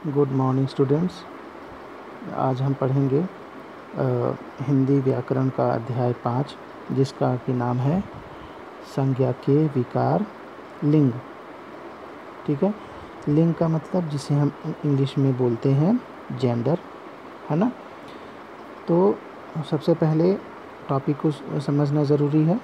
Good morning students. आज हम पढ़ेंगे हिंदी व्याकरण का अध्याय 5, जिसका कि नाम है संज्ञा के विकार लिंग। ठीक है, लिंग का मतलब जिसे हम इंग्लिश में बोलते हैं जेंडर, है ना। तो सबसे पहले टॉपिक को समझना ज़रूरी है।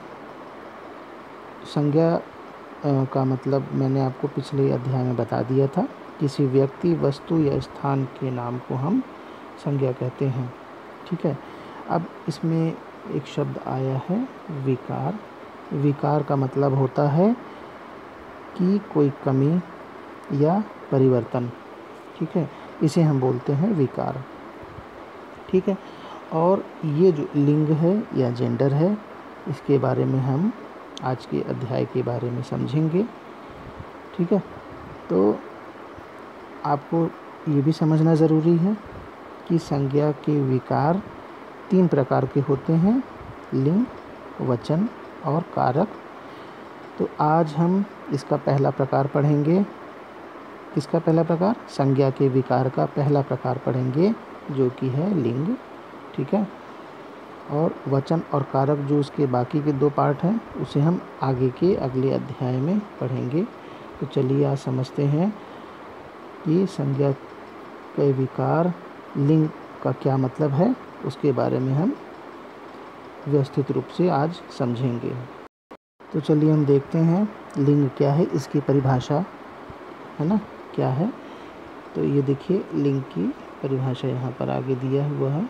संज्ञा का मतलब मैंने आपको पिछले अध्याय में बता दिया था। किसी व्यक्ति, वस्तु या स्थान के नाम को हम संज्ञा कहते हैं। ठीक है, अब इसमें एक शब्द आया है विकार। विकार का मतलब होता है कि कोई कमी या परिवर्तन। ठीक है, इसे हम बोलते हैं विकार। ठीक है, और ये जो लिंग है या जेंडर है, इसके बारे में हम आज के अध्याय के बारे में समझेंगे। ठीक है, तो आपको ये भी समझना ज़रूरी है कि संज्ञा के विकार 3 प्रकार के होते हैं, लिंग, वचन और कारक। तो आज हम इसका पहला प्रकार पढ़ेंगे। किसका पहला प्रकार? संज्ञा के विकार का पहला प्रकार पढ़ेंगे, जो कि है लिंग। ठीक है, और वचन और कारक जो उसके बाकी के 2 पार्ट हैं, उसे हम आगे के अगले अध्याय में पढ़ेंगे। तो चलिए आज समझते हैं कि संज्ञा के विकार लिंग का क्या मतलब है। उसके बारे में हम व्यवस्थित रूप से आज समझेंगे। तो चलिए हम देखते हैं लिंग क्या है, इसकी परिभाषा, है ना, क्या है। तो ये देखिए, लिंग की परिभाषा यहाँ पर आगे दिया हुआ है।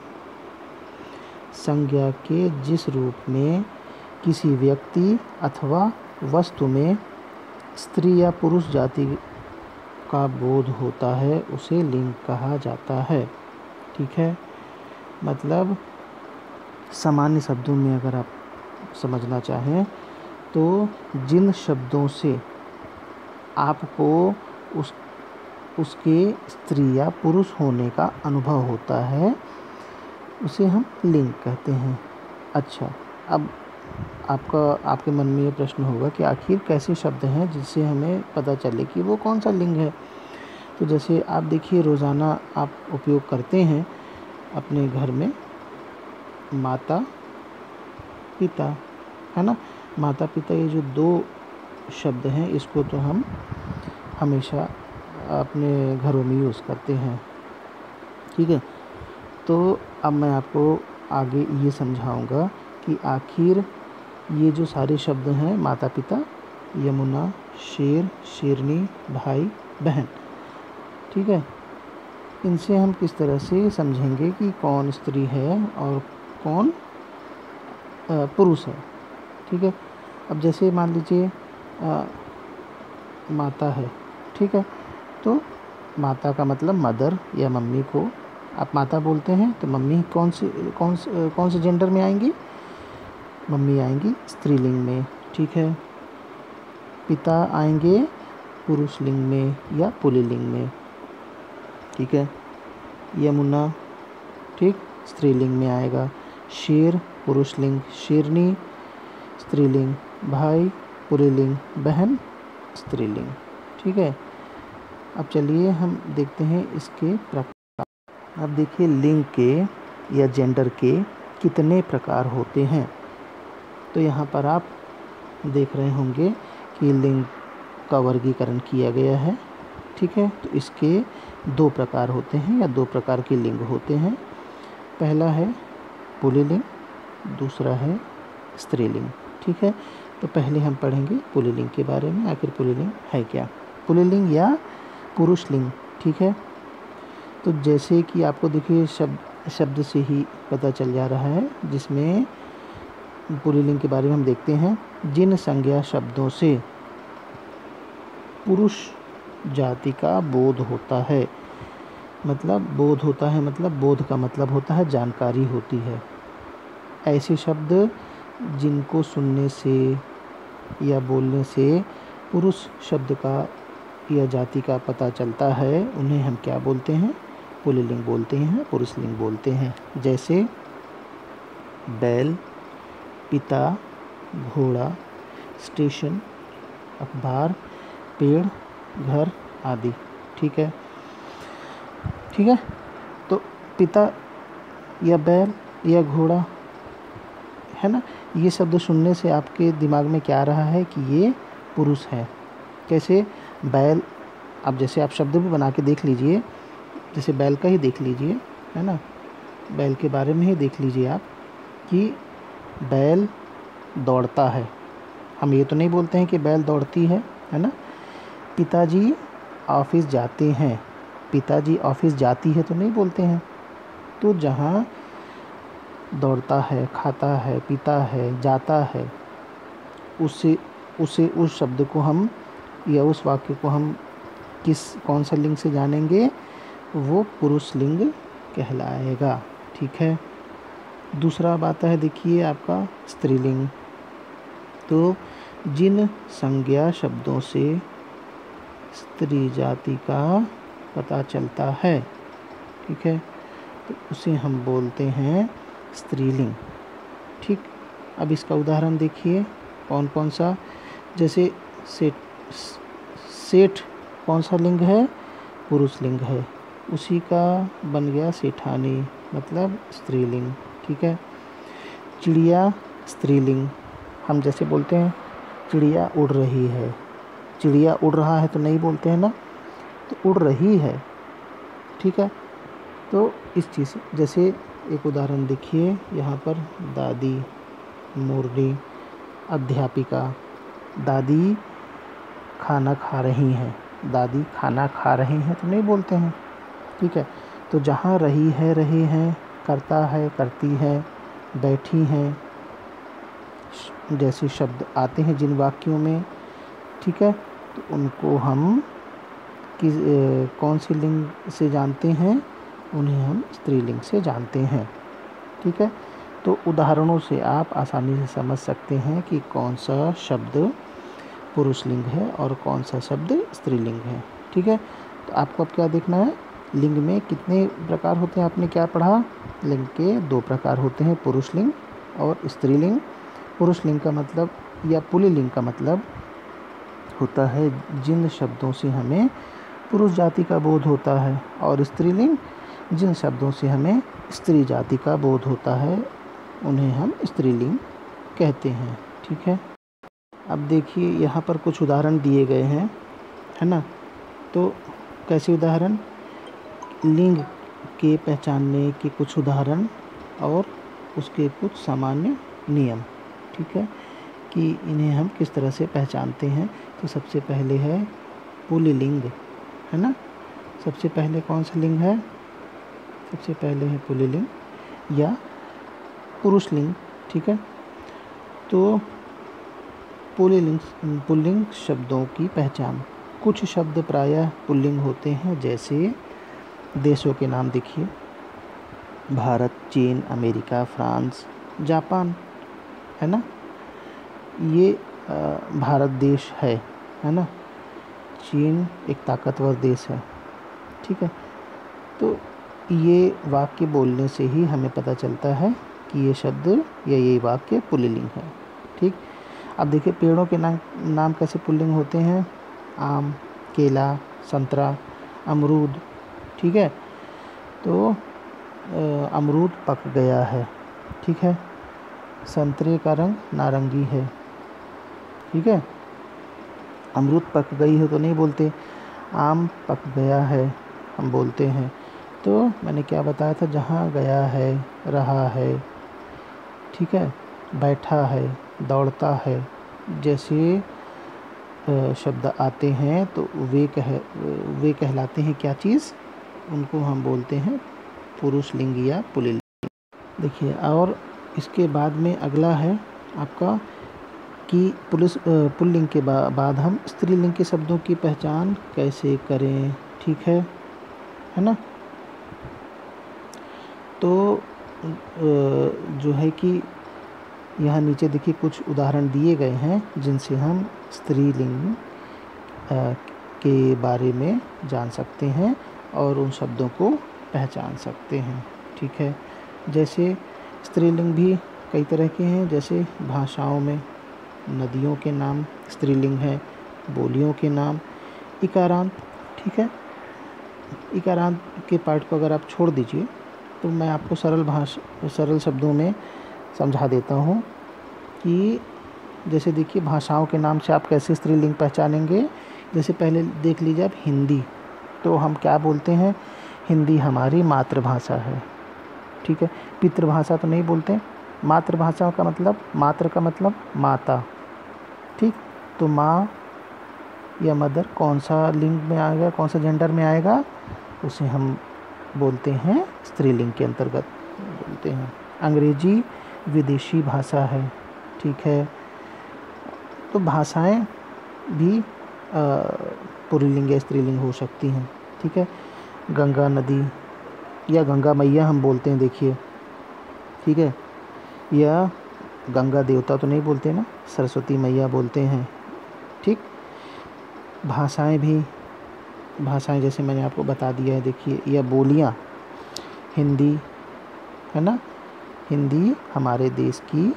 संज्ञा के जिस रूप में किसी व्यक्ति अथवा वस्तु में स्त्री या पुरुष जाति का बोध होता है, उसे लिंग कहा जाता है। ठीक है, मतलब सामान्य शब्दों में अगर आप समझना चाहें तो जिन शब्दों से आपको उसके स्त्री या पुरुष होने का अनुभव होता है, उसे हम लिंग कहते हैं। अच्छा, अब आपके मन में ये प्रश्न होगा कि आखिर कैसे शब्द हैं जिससे हमें पता चले कि वो कौन सा लिंग है। तो जैसे आप देखिए, रोज़ाना आप उपयोग करते हैं अपने घर में माता पिता, है ना। माता पिता, ये जो 2 शब्द हैं, इसको तो हम हमेशा अपने घरों में यूज़ करते हैं। ठीक है, तो अब मैं आपको आगे ये समझाऊंगा कि आखिर ये जो सारे शब्द हैं, माता पिता, यमुना, शेर, शेरनी, भाई, बहन, ठीक है, इनसे हम किस तरह से समझेंगे कि कौन स्त्री है और कौन पुरुष है। ठीक है, अब जैसे मान लीजिए माता है, ठीक है, तो माता का मतलब मदर या मम्मी को आप माता बोलते हैं, तो मम्मी कौन से जेंडर में आएंगी? मम्मी आएंगी स्त्रीलिंग में। ठीक है, पिता आएंगे पुरुष लिंग में या पुल्लिंग में। ठीक है, यमुना, ठीक, स्त्रीलिंग में आएगा। शेर पुरुष लिंग, शेरनी स्त्रीलिंग, भाई पुल्लिंग, बहन स्त्रीलिंग। ठीक है, अब चलिए हम देखते हैं इसके प्रकार। अब देखिए, लिंग के या जेंडर के कितने प्रकार होते हैं। तो यहाँ पर आप देख रहे होंगे कि लिंग का वर्गीकरण किया गया है। ठीक है, तो इसके 2 प्रकार होते हैं या 2 प्रकार के लिंग होते हैं। पहला है पुल्लिंग, दूसरा है स्त्रीलिंग। ठीक है, तो पहले हम पढ़ेंगे पुल्लिंग के बारे में। आखिर पुल्लिंग है क्या? पुल्लिंग या पुरुष लिंग। ठीक है, तो जैसे कि आपको देखिए शब्द से ही पता चल जा रहा है, जिसमें पुल्लिंग के बारे में हम देखते हैं। जिन संज्ञा शब्दों से पुरुष जाति का बोध होता है, मतलब बोध होता है, मतलब बोध का मतलब होता है जानकारी होती है। ऐसे शब्द जिनको सुनने से या बोलने से पुरुष शब्द का या जाति का पता चलता है, उन्हें हम क्या बोलते हैं? पुल्लिंग बोलते हैं, पुरुष लिंग बोलते हैं। जैसे बैल, पिता, घोड़ा, स्टेशन, अखबार, पेड़, घर आदि। ठीक है, ठीक है। तो पिता या बैल या घोड़ा, है ना, ये शब्द सुनने से आपके दिमाग में क्या आ रहा है कि ये पुरुष है। कैसे? बैल, अब जैसे आप शब्द भी बना के देख लीजिए, जैसे बैल का ही देख लीजिए, है ना, बैल के बारे में ही देख लीजिए आप कि बैल दौड़ता है। हम ये तो नहीं बोलते हैं कि बैल दौड़ती है ना। पिताजी ऑफिस जाते हैं, पिताजी ऑफिस जाती है तो नहीं बोलते हैं। तो जहाँ दौड़ता है, खाता है, पीता है, जाता है, उसे उसे उस शब्द को हम या उस वाक्य को हम कौन सा लिंग से जानेंगे? वो पुरुष लिंग कहलाएगा। ठीक है। दूसरा बात है, देखिए आपका स्त्रीलिंग। तो जिन संज्ञा शब्दों से स्त्री जाति का पता चलता है, ठीक है, तो उसे हम बोलते हैं स्त्रीलिंग। ठीक। अब इसका उदाहरण देखिए कौन कौन सा। जैसे सेठ कौन सा लिंग है? पुरुष लिंग है। उसी का बन गया सेठानी, मतलब स्त्रीलिंग। ठीक है। चिड़िया स्त्रीलिंग। हम जैसे बोलते हैं चिड़िया उड़ रही है, चिड़िया उड़ रहा है तो नहीं बोलते हैं ना, तो उड़ रही है। ठीक है। तो इस चीज़ जैसे एक उदाहरण देखिए यहाँ पर, दादी, मुरली, अध्यापिका। दादी खाना खा रही हैं, दादी खाना खा रही हैं तो नहीं बोलते हैं। ठीक है। तो जहाँ रही है, रहे हैं, करता है, करती है, बैठी हैं, जैसे शब्द आते हैं जिन वाक्यों में, ठीक है, तो उनको हम कौन सी लिंग से जानते हैं? उन्हें हम स्त्रीलिंग से जानते हैं। ठीक है। तो उदाहरणों से आप आसानी से समझ सकते हैं कि कौन सा शब्द पुरुष लिंग है और कौन सा शब्द स्त्रीलिंग है। ठीक है। तो आपको अब क्या देखना है, लिंग में कितने प्रकार होते हैं? आपने क्या पढ़ा? लिंग के 2 प्रकार होते हैं, पुरुष लिंग और स्त्रीलिंग। पुरुष लिंग का मतलब या पुल्लिंग का मतलब होता है जिन शब्दों से हमें पुरुष जाति का बोध होता है, और स्त्रीलिंग जिन शब्दों से हमें स्त्री जाति का बोध होता है, उन्हें हम स्त्रीलिंग कहते हैं। ठीक है। अब देखिए यहाँ पर कुछ उदाहरण दिए गए हैं, है ना। तो कैसे उदाहरण? लिंग के पहचानने के कुछ उदाहरण और उसके कुछ सामान्य नियम। ठीक है, कि इन्हें हम किस तरह से पहचानते हैं। तो सबसे पहले है पुल्लिंग, है ना। सबसे पहले कौन सा लिंग है? सबसे पहले है पुल्लिंग या पुरुष लिंग। ठीक है। तो पुल्लिंग शब्दों की पहचान। कुछ शब्द प्रायः पुल्लिंग होते हैं, जैसे देशों के नाम देखिए, भारत, चीन, अमेरिका, फ्रांस, जापान, है ना। ये भारत देश है ना। चीन एक ताकतवर देश है। ठीक है। तो ये वाक्य बोलने से ही हमें पता चलता है कि ये शब्द या ये वाक्य पुल्लिंग है। ठीक। अब देखिए पेड़ों के नाम कैसे पुल्लिंग होते हैं? आम, केला, संतरा, अमरूद। ठीक है। तो अमरूद पक गया है। ठीक है। संतरे का रंग नारंगी है। ठीक है। अमरूद पक गई है तो नहीं बोलते, आम पक गया है हम बोलते हैं। तो मैंने क्या बताया था? जहाँ गया है, रहा है, ठीक है, बैठा है, दौड़ता है, जैसे शब्द आते हैं तो वे कहलाते हैं क्या चीज़? उनको हम बोलते हैं पुरुष लिंग या पुल्लिंग। देखिए, और इसके बाद में अगला है आपका कि पुल्लिंग के बाद हम स्त्रीलिंग के शब्दों की पहचान कैसे करें। ठीक है ना। तो जो है कि यहाँ नीचे देखिए कुछ उदाहरण दिए गए हैं जिनसे हम स्त्रीलिंग के बारे में जान सकते हैं और उन शब्दों को पहचान सकते हैं। ठीक है। जैसे स्त्रीलिंग भी कई तरह के हैं, जैसे भाषाओं में नदियों के नाम स्त्रीलिंग है, बोलियों के नाम इकारांत। ठीक है। इकारांत के पार्ट को अगर आप छोड़ दीजिए तो मैं आपको सरल शब्दों में समझा देता हूँ कि जैसे देखिए भाषाओं के नाम से आप कैसे स्त्रीलिंग पहचानेंगे। जैसे पहले देख लीजिए आप हिंदी, तो हम क्या बोलते हैं, हिंदी हमारी मातृभाषा है, ठीक है। पितृभाषा तो नहीं बोलते। मातृभाषा का मतलब, मातृ का मतलब माता, ठीक। तो माँ या मदर कौन सा लिंग में आएगा, कौन सा जेंडर में आएगा, उसे हम बोलते हैं स्त्रीलिंग के अंतर्गत बोलते हैं। अंग्रेजी विदेशी भाषा है, ठीक है। तो भाषाएं भी पुल्लिंग या स्त्रीलिंग हो सकती हैं, ठीक है। गंगा नदी या गंगा मैया हम बोलते हैं, देखिए, ठीक है। या गंगा देवता तो नहीं बोलते ना, सरस्वती मैया बोलते हैं, ठीक। भाषाएं जैसे मैंने आपको बता दिया है, देखिए। या बोलियाँ, हिंदी है ना, हिंदी हमारे देश की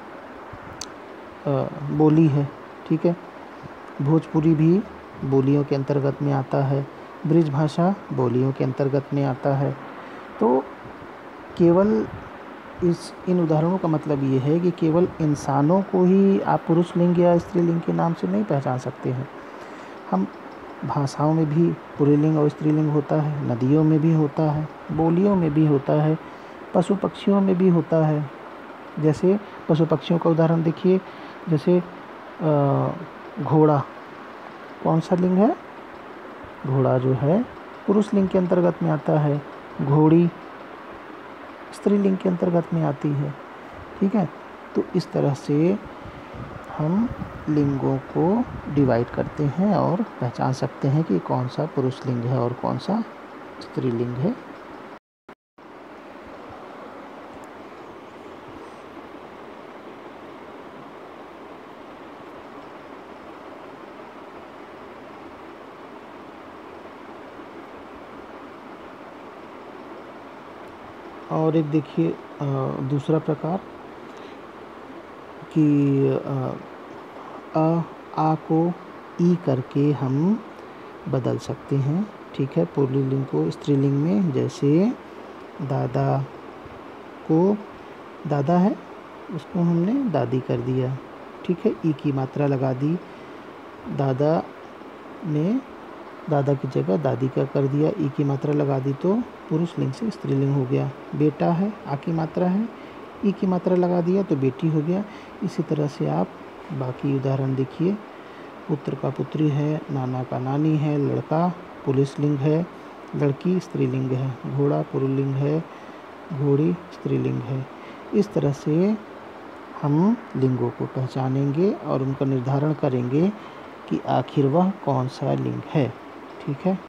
बोली है, ठीक है। भोजपुरी भी बोलियों के अंतर्गत में आता है। ब्रिज भाषा बोलियों के अंतर्गत में आता है। तो केवल इन उदाहरणों का मतलब ये है कि केवल इंसानों को ही आप पुरुष लिंग या स्त्रीलिंग के नाम से नहीं पहचान सकते हैं। हम भाषाओं में भी पुल्लिंग और स्त्रीलिंग होता है, नदियों में भी होता है, बोलियों में भी होता है, पशु पक्षियों में भी होता है। जैसे पशु पक्षियों का उदाहरण देखिए, जैसे घोड़ा कौन सा लिंग है, घोड़ा जो है पुरुष लिंग के अंतर्गत में आता है। घोड़ी स्त्रीलिंग के अंतर्गत में आती है, ठीक है। तो इस तरह से हम लिंगों को डिवाइड करते हैं और पहचान सकते हैं कि कौन सा पुरुष लिंग है और कौन सा स्त्रीलिंग है। और एक देखिए दूसरा प्रकार कि आ को ई करके हम बदल सकते हैं, ठीक है, पुल्लिंग को स्त्रीलिंग में। जैसे दादा को दादा है, उसको हमने दादी कर दिया, ठीक है, ई की मात्रा लगा दी। दादा ने दादा की जगह दादी का कर दिया, ई की मात्रा लगा दी, तो पुरुष लिंग से स्त्रीलिंग हो गया। बेटा है, आ की मात्रा है, ई की मात्रा लगा दिया तो बेटी हो गया। इसी तरह से आप बाकी उदाहरण देखिए। पुत्र का पुत्री है, नाना का नानी है, लड़का पुल्लिंग है, लड़की स्त्रीलिंग है, घोड़ा पुल्लिंग है, घोड़ी स्त्रीलिंग है। इस तरह से हम लिंगों को पहचानेंगे और उनका निर्धारण करेंगे कि आखिर वह कौन सा लिंग है, ठीक है।